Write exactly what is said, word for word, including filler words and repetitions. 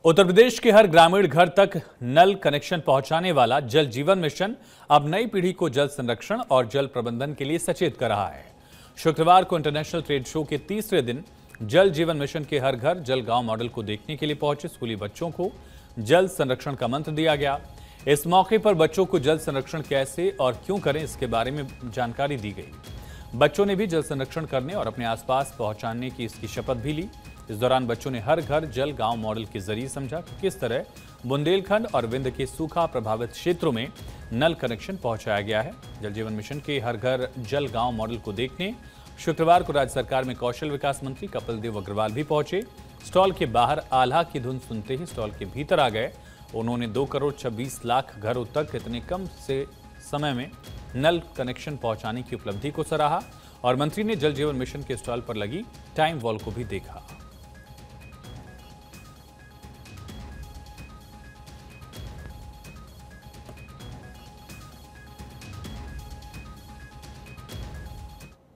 उत्तर प्रदेश के हर ग्रामीण घर तक नल कनेक्शन पहुंचाने वाला जल जीवन मिशन अब नई पीढ़ी को जल संरक्षण और जल प्रबंधन के लिए सचेत कर रहा है। शुक्रवार को इंटरनेशनल ट्रेड शो के तीसरे दिन जल जीवन मिशन के हर घर जल गांव मॉडल को देखने के लिए पहुंचे स्कूली बच्चों को जल संरक्षण का मंत्र दिया गया। इस मौके पर बच्चों को जल संरक्षण कैसे और क्यों करें इसके बारे में जानकारी दी गई। बच्चों ने भी जल संरक्षण करने और अपने आसपास पहुंचाने की इसकी शपथ भी ली। इस दौरान बच्चों ने हर घर जल गांव मॉडल के जरिए समझा कि किस तरह बुंदेलखंड और विंध्य के सूखा प्रभावित क्षेत्रों में नल कनेक्शन पहुंचाया गया है। जल जीवन मिशन के हर घर जल गांव मॉडल को देखने शुक्रवार को राज्य सरकार में कौशल विकास मंत्री कपिल देव अग्रवाल भी पहुंचे। स्टॉल के बाहर आल्हा की धुन सुनते ही स्टॉल के भीतर आ गए। उन्होंने दो करोड़ छब्बीस लाख घरों तक इतने कम से समय में नल कनेक्शन पहुंचाने की उपलब्धि को सराहा और मंत्री ने जल जीवन मिशन के स्टॉल पर लगी टाइम वॉल को भी देखा।